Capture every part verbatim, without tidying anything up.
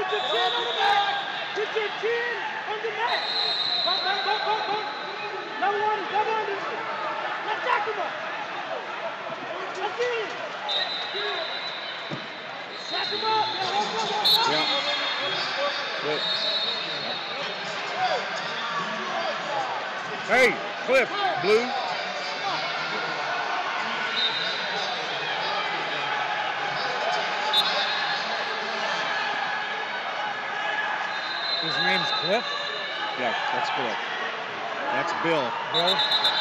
Put your chin on the mat. Put your chin on the mat. Go, go, go, go, go. Double under, double under. Let's jack him up. Let's get it. Jack him up. Yeah, walk up, walk up. Yeah. Good. Hey, Cliff, blue. His name's Cliff? Yeah, that's correct. That's Bill. Bill?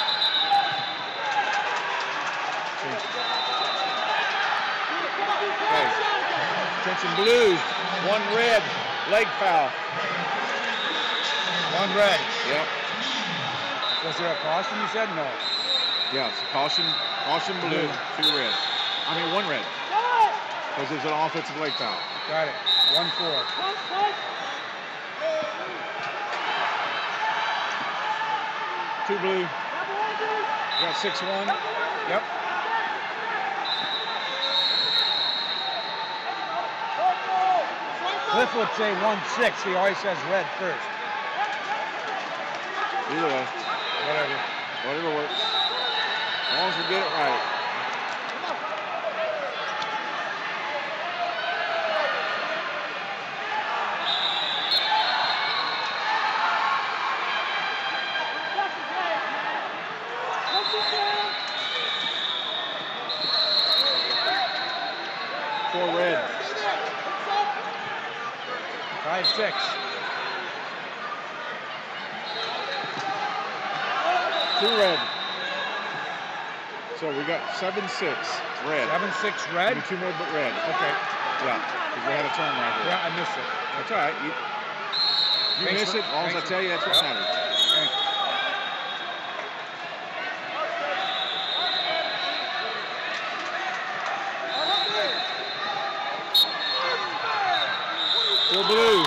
Okay. Attention blue. One red. Leg foul. One red. Yep. Was there a caution you said? No. Yeah, it's a caution. Caution blue. Two red. I mean one red. Because there's an offensive leg foul. Got it. One four. Two blue. You got six one. Yep. Cliff would say one six. He always says red first. Either way. Whatever. Whatever works. As long as we get it right. Four red. Five six. Two red. So we got seven six red. Seven six red. Two more but red. Okay. Yeah. Because we had a turn right here. Yeah, I missed it. That's all right. You, you miss for, it. As long as I tell you, that's what matters. Thank you. Still blue.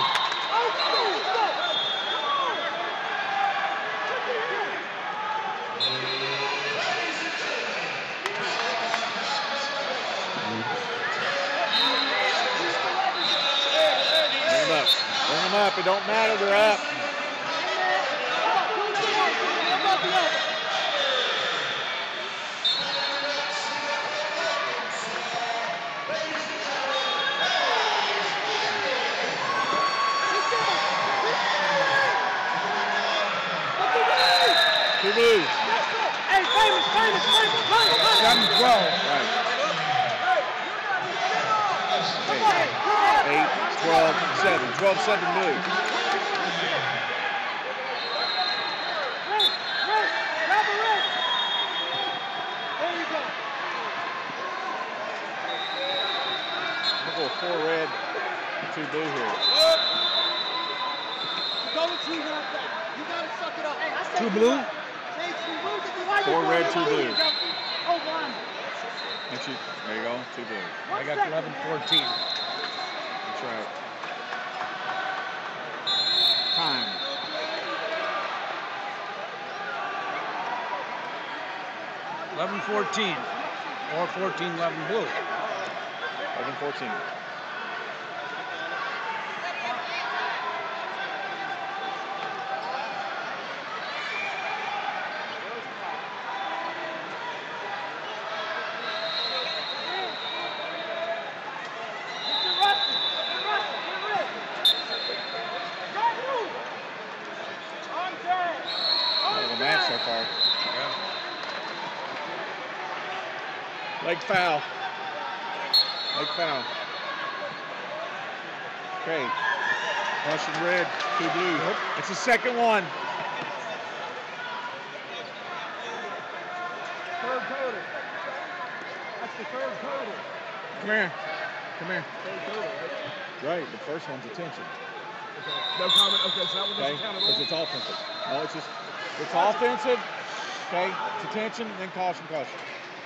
Bring them up. Bring them up. It don't matter. They're up. Two blue. Hey, famous, famous, famous, famous. Seven twelve. Right. Eight, twelve, seven. Twelve, seven blue. Red, red, grab a red. There you go. We'll go four red, two blue here. Go with two like that. You gotta suck it up. Hey, I said Two blue? Four red, two blue. Oh, one. Make sure, there you go, two blue. I got eleven fourteen. That's right. Time. eleven fourteen. Or fourteen eleven blue. eleven fourteen. Match so far. Yeah. Leg foul. Leg foul. Okay. Russian red, two blue. Nope. It's the second one. Third total. That's the third total. Come here. Come here. Third total, right? Right, the first one's attention. Okay. No comment. Okay, so that one Okay, doesn't count at because all. it's offensive. No, it's just, it's offensive. Okay, it's attention, then caution, caution.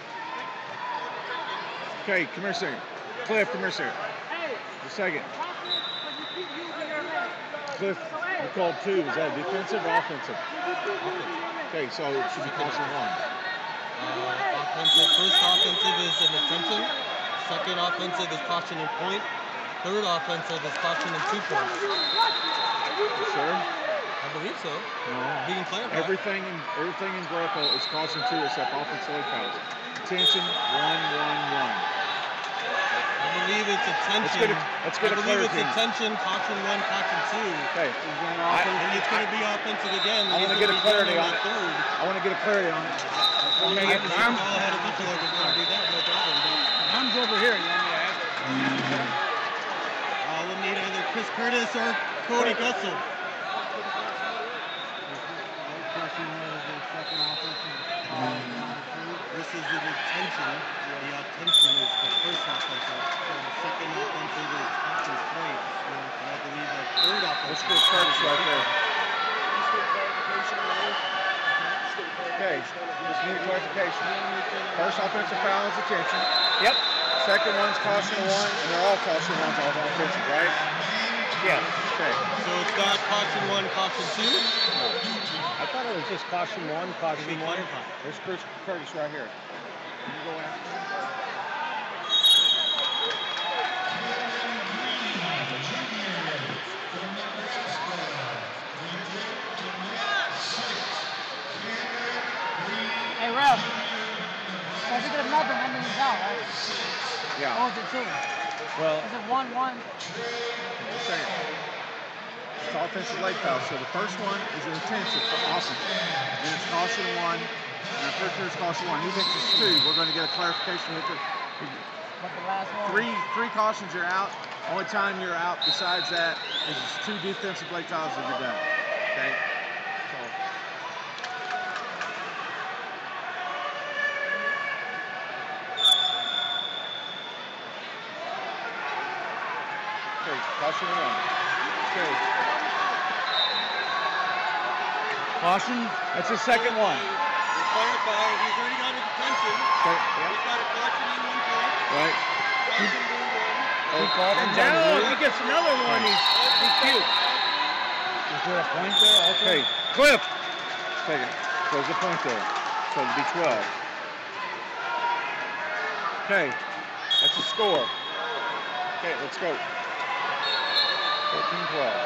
Okay, come here, sir. Cliff, come here, sir. Hey. Just a second. Offense, but you keep using your legs. Cliff, you called two. Is that defensive or offensive? Okay, so it should be caution one. Uh, offensive. First offensive is an attention. Second offensive is caution and point. third offensive is costing them two points. You sure? I believe so. No. Being clarified. Everything in everything in Greco is costing two except offensive late fouls. Attention, one, one, one. I believe it's attention. Let's get a, let's get I a believe it's clarity. attention, caution one, caution two. Okay. I, and it's going to be offensive again. I want to get a clarity on it. Third. I want to get a clarity on it. I mean, Okay, if the arms- ball had a look like it's going to do that, no problem. But Arms over here, you want me to ask? uh, we'll need either Chris Curtis or Cody Gessel. This is an attention. The attention is the first offensive. So the second offensive is Austin Slade. And I believe the third offensive. Let's get Curtis right there. Okay, just need a clarification. First offensive foul is attention. Yep. Second one's caution one, and they're all caution ones all offensive, right? Yes. Okay. So it's not caution one, caution two. I thought it was just caution one, caution Be one. clarified. There's Chris Curtis right here. Can you go after him? Hey, Ralph. So if you get another one, then he's out, right? Yeah. Or is it two? Well, Is it one, one? Just saying. It's offensive late foul. So the first one is an attention for Austin. Then it's caution one, and I'm pretty sure it's caution one. He thinks it's two. We're going to get a clarification with it. But the last one? Three, three cautions, you're out. Only time you're out besides that is just two defensive late fouls and you're done. Okay? So. Okay, caution one. Okay. caution. That's his second one. To clarify, he's already got his attention. Okay. He's got a caution in one point. Right. Caution blue one. Two cautions down on blue. blue. If he gets another one, he's, he's cute. Is there a point there also? Okay, Cliff. Take it. So there's a point there. So it'll be twelve. Okay, that's the score. Okay, let's go. fourteen twelve.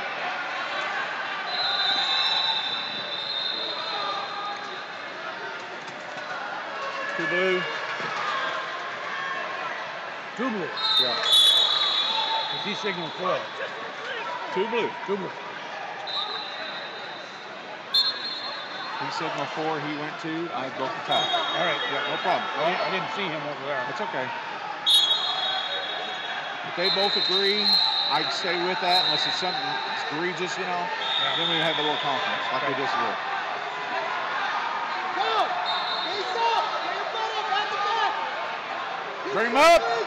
Two blue. Two blue. Yeah. Because he signaled twelve. Two blue. Two blue. He signaled four, he went two, I go for tie. All right. Yeah, no problem. I didn't, I didn't see him over there. That's okay. If they both agree, I'd stay with that unless it's something egregious, you know. Yeah. Then we have a little confidence, like we just did. Go! Face up! Get your butt up, back to back! Bring him up! Hey,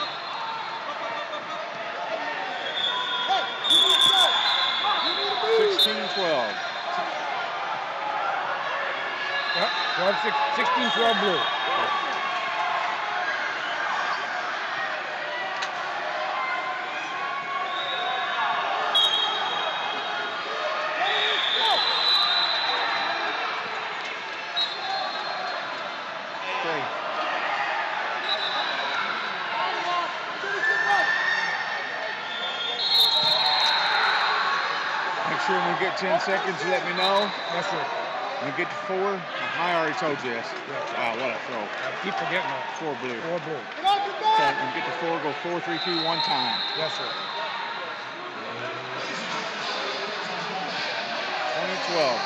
you need to go! You need to move! sixteen twelve. Yep. twelve, six, sixteen, twelve blue. Okay. Make sure when we get ten seconds, you let me know. Yes, sir. When we get to four, I already told you this. Wow, what a throw. I keep forgetting that. Four blue. Four blue. Get off your Okay, back! when we get to four, go four, three, two, one time. Yes, sir. twenty twelve.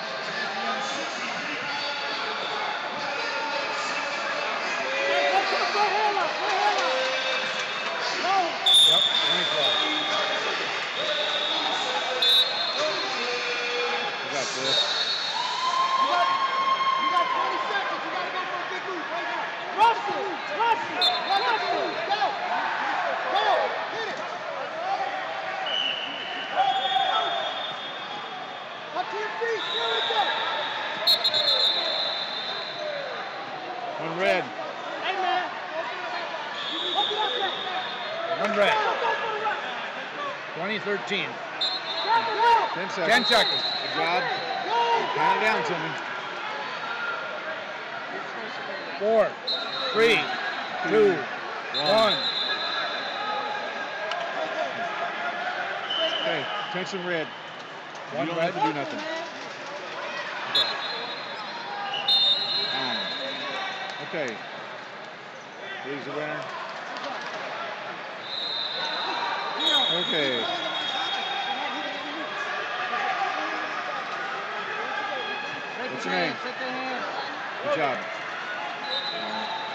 Hey, go, go, go, hand up, go, hand up! No! Yep. twenty twelve. You got this. You got, you got twenty seconds. You gotta go for a big move right now. Rush it! Rush it! Rush it! Go! Go! Hit it! Up to your feet. There we go. One red. Hey, man. Open up there. One red. Go, go for the rush. twenty thirteen. Go, go. Ten seconds. Ten seconds. Good job. Go, Count it go. down to me. Four, three, two, one. Attention red. One you don't red. have to do nothing. Nine. Okay. He's the winner. Okay. What's your name? Good job.